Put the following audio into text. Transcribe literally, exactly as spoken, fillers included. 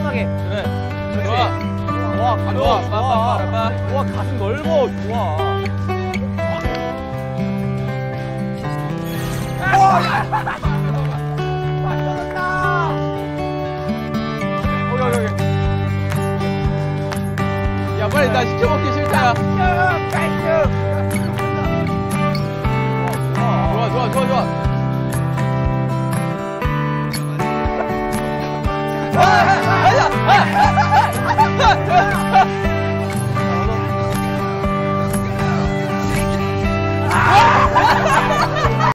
편하게. 그래. 그렇지. 좋아. 와, 가슴 좋아. 좋아. 빠빠빠빠. 와, 가슴 넓어. 좋아. 와, 야! 맞춰졌다. 여기, 여기, 여기. 야, 빨리 나 시켜먹기 싫다.